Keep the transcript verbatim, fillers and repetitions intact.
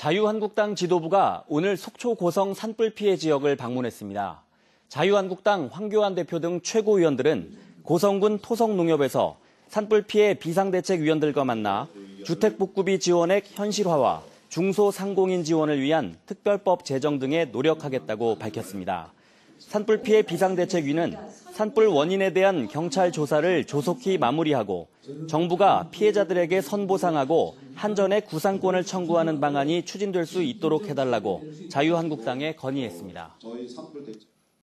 자유한국당 지도부가 오늘 속초 고성 산불 피해 지역을 방문했습니다. 자유한국당 황교안 대표 등 최고위원들은 고성군 토성농협에서 산불 피해 비상대책위원들과 만나 주택복구비 지원액 현실화와 중소상공인 지원을 위한 특별법 제정 등에 노력하겠다고 밝혔습니다. 산불 피해 비상대책위는 산불 원인에 대한 경찰 조사를 조속히 마무리하고 정부가 피해자들에게 선보상하고 한전의 구상권을 청구하는 방안이 추진될 수 있도록 해달라고 자유한국당에 건의했습니다.